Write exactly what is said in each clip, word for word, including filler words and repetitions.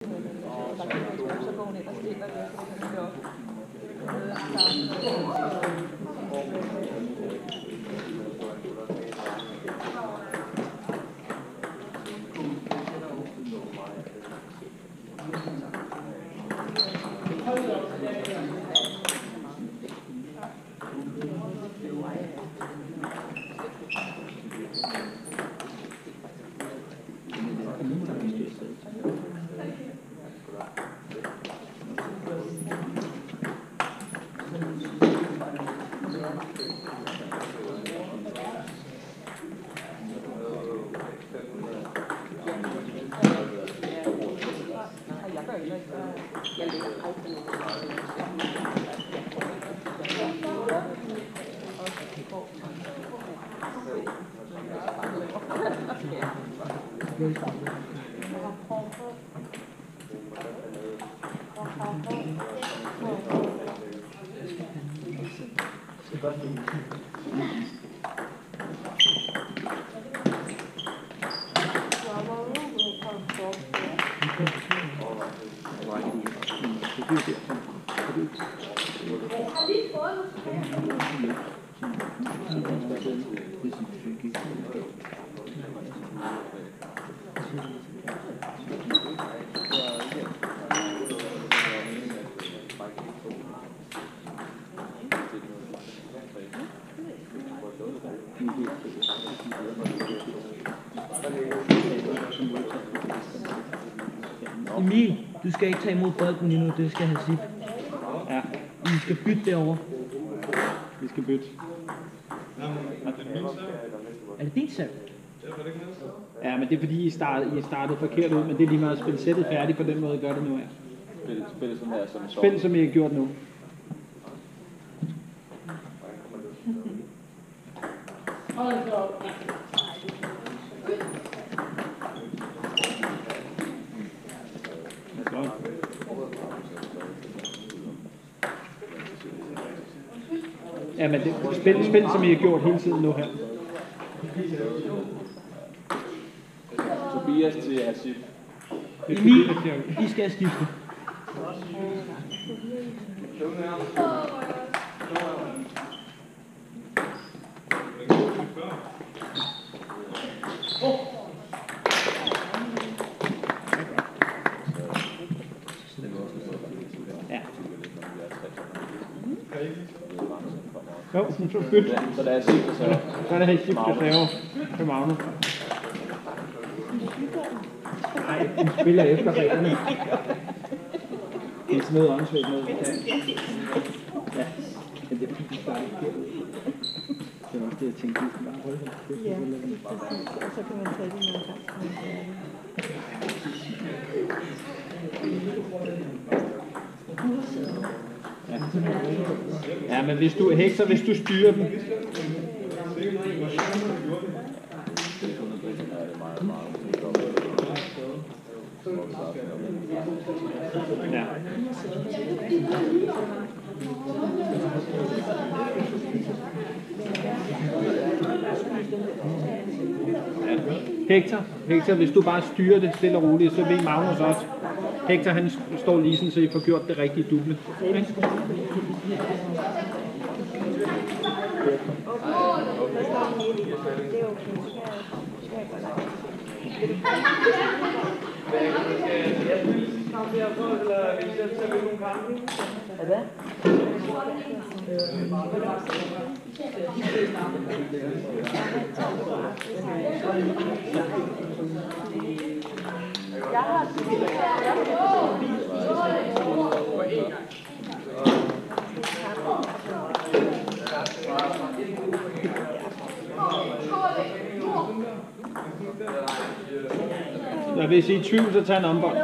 Så går hun ind og stiller det, så kan man gøre Emil, du skal ikke tage imod bolden lige nu, det skal han sige. Ja, I skal bytte derovre. Vi skal bytte. Er det din serv? Ja, men det er fordi, I startede, I startede forkert ud, men det er lige meget at spille sættet færdigt på den måde, I gør det nu. Ja. Spil, spil som her, som Spil som I har gjort nu. Ja, men det, spil, spil som I har gjort hele tiden nu her. Tobias til Hasib. Emil, I skal skifte. Jo, så byt. Så der er Hasib, og så... Så er det Hasib, der saver til Magnus. Nej, den spiller efter reglerne. Det er sådan noget åndssvagt noget. Ja, men det er fordi, de starter ikke. Det var også det, jeg tænkte, vi skulle bare holde det. Ja, præcis. Og så kan man tage det nogle gange. Ja, men hvis du hekser, hvis du styrer dem. Ja. Hector, Hector, hvis du bare styrer det stille og roligt, så vil Magnus også. Hector, han står lige sådan, så I får gjort det rigtige duble. Okay? Hvad? Jeg har Så hvis I er i tvivl, så tag en ombold.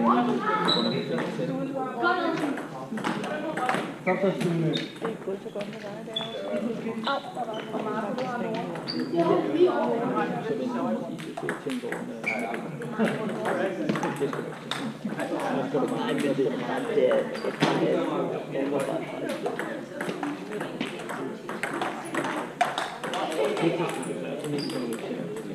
Kom så, Stine. Det er gået så godt med dig, det er også. Au, hvor var det for meget, du har nogle. Så venter jeg lige til at tænke over, når jeg har Nej, men det er det er et par af jeg var bare faktisk. Det kan du gøre, så det kan du ikke.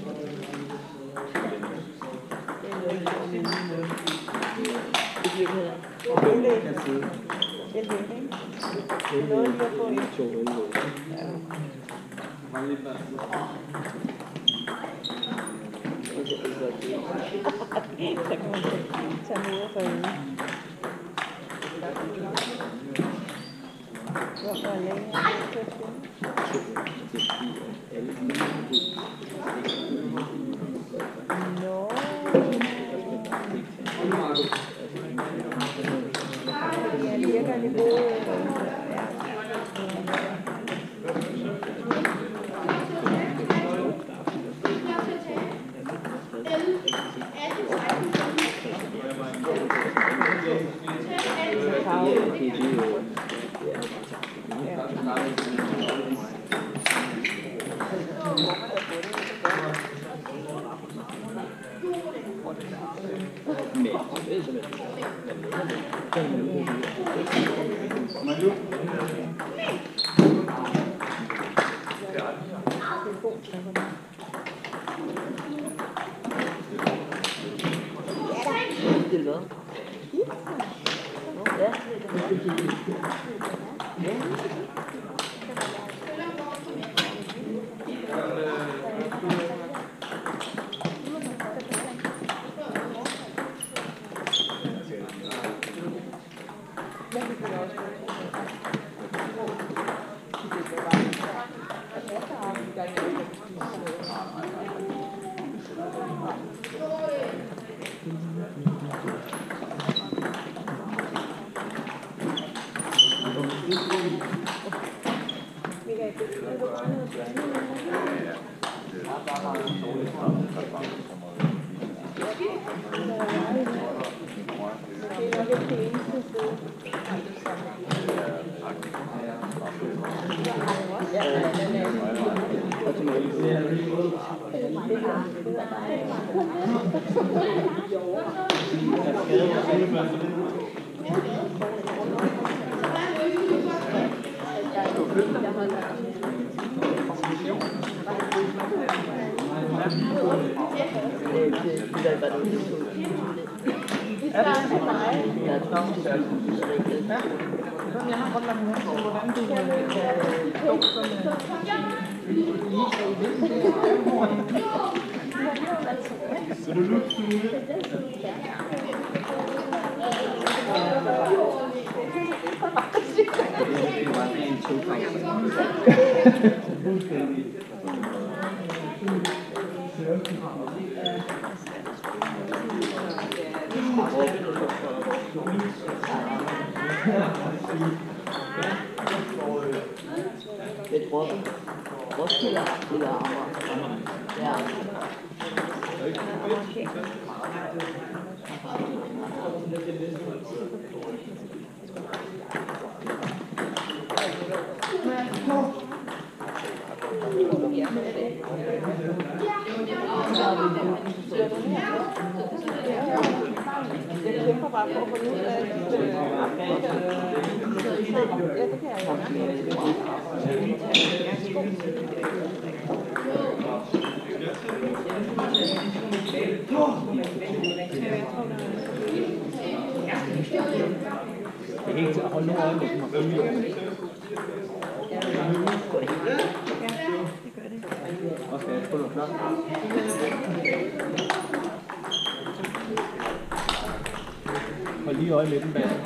Det bliver det her. Jeg ved ikke. Det er noget, lige at få i. To øl. Så kan man tage mere for øje. Hvor var længe jeg købt det? Nå. Jeg virker lidt gode. Jeg har godt lagt mærke til, hvordan du kan stå sådan. Så du lukter ud? Jeg tror, Roskilde eller Amager. Ja. Jeg kæmper bare for at få ud af ja, det kan jeg Det er ikke til at holde nogen øje med mig. Ja, det gør det. Og skal jeg få noget klart? Hold lige øje med dem bag.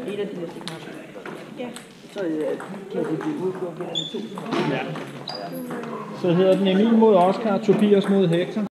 En af de næste kampe. Ja. Så øh, kan det blive udgået med to. Ja. Så hedder den Emil mod Oscar, Tobias mod Hector.